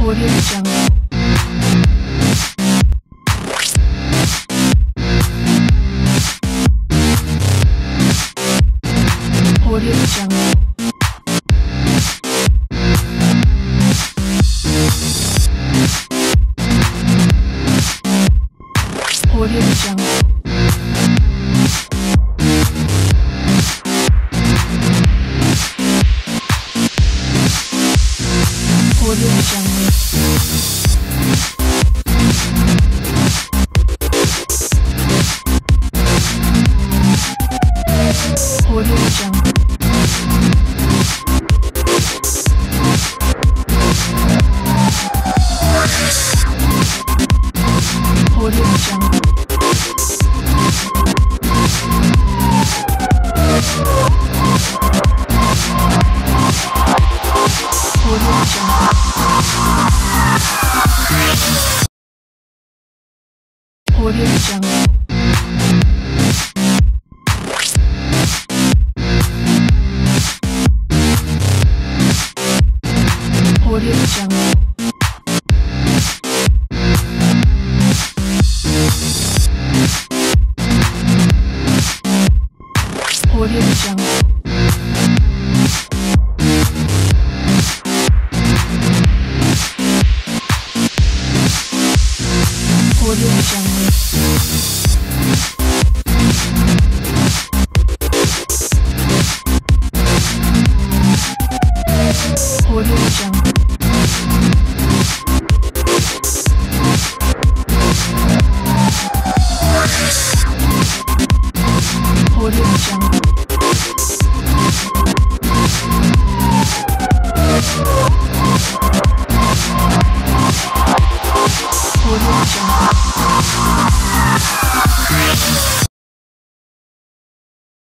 Audio Jungle. Audio Jungle. Audio Jungle. Audio Jungle. Audio Jungle. Audio Jungle. Audio Jungle. Audio Jungle. Audio Jungle. Audio Jungle. Audio Jungle.